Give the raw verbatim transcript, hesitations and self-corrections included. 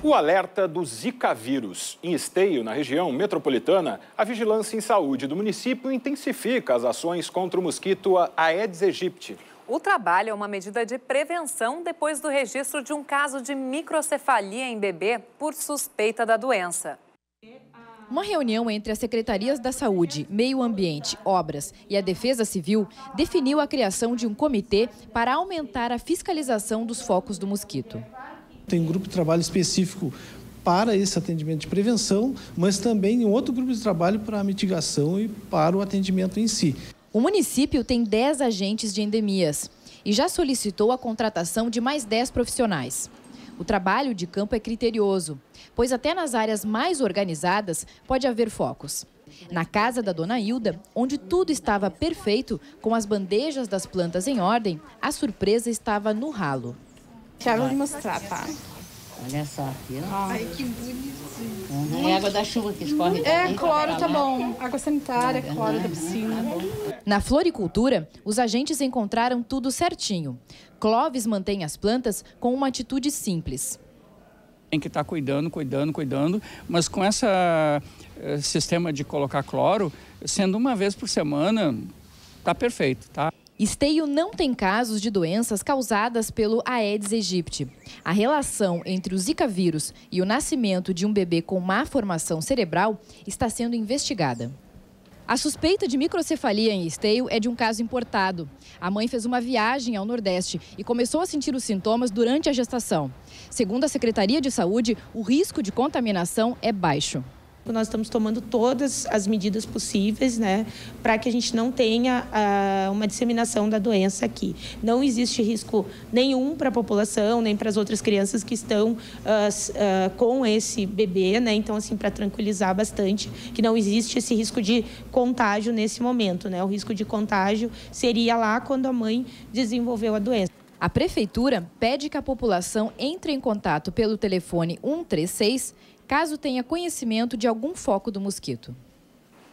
O alerta do Zika vírus. Em Esteio, na região metropolitana, a vigilância em saúde do município intensifica as ações contra o mosquito Aedes aegypti. O trabalho é uma medida de prevenção depois do registro de um caso de microcefalia em bebê por suspeita da doença. Uma reunião entre as secretarias da Saúde, Meio Ambiente, Obras e a Defesa Civil definiu a criação de um comitê para aumentar a fiscalização dos focos do mosquito. Tem um grupo de trabalho específico para esse atendimento de prevenção, mas também um outro grupo de trabalho para a mitigação e para o atendimento em si. O município tem dez agentes de endemias e já solicitou a contratação de mais dez profissionais. O trabalho de campo é criterioso, pois até nas áreas mais organizadas pode haver focos. Na casa da dona Hilda, onde tudo estava perfeito, com as bandejas das plantas em ordem, a surpresa estava no ralo. Já vou lhe mostrar, tá? Olha só aqui, ó. Ai, que bonitinho. É água da chuva que escorre. É, cloro tá bom. Água sanitária, cloro da piscina. Na floricultura, os agentes encontraram tudo certinho. Clóvis mantém as plantas com uma atitude simples. Tem que estar cuidando, cuidando, cuidando, mas com esse sistema de colocar cloro, sendo uma vez por semana, tá perfeito, tá? Esteio não tem casos de doenças causadas pelo Aedes aegypti. A relação entre o Zika vírus e o nascimento de um bebê com má formação cerebral está sendo investigada. A suspeita de microcefalia em Esteio é de um caso importado. A mãe fez uma viagem ao Nordeste e começou a sentir os sintomas durante a gestação. Segundo a Secretaria de Saúde, o risco de contaminação é baixo. Nós estamos tomando todas as medidas possíveis, né, para que a gente não tenha uh, uma disseminação da doença aqui. Não existe risco nenhum para a população, nem para as outras crianças que estão uh, uh, com esse bebê, né? Então, assim, para tranquilizar bastante, que não existe esse risco de contágio nesse momento, né? O risco de contágio seria lá quando a mãe desenvolveu a doença. A Prefeitura pede que a população entre em contato pelo telefone um três seis caso tenha conhecimento de algum foco do mosquito.